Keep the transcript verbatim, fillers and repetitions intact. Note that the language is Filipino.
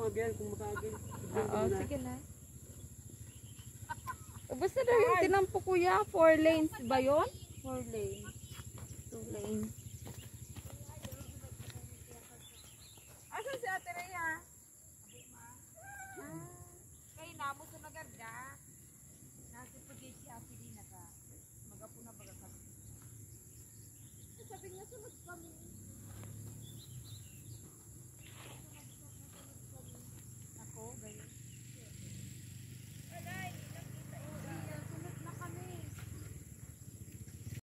again kung maka-again. Oo, sige na. Basta daw yung tinampo kuya, four lanes ba yun? Four lanes. Two lanes.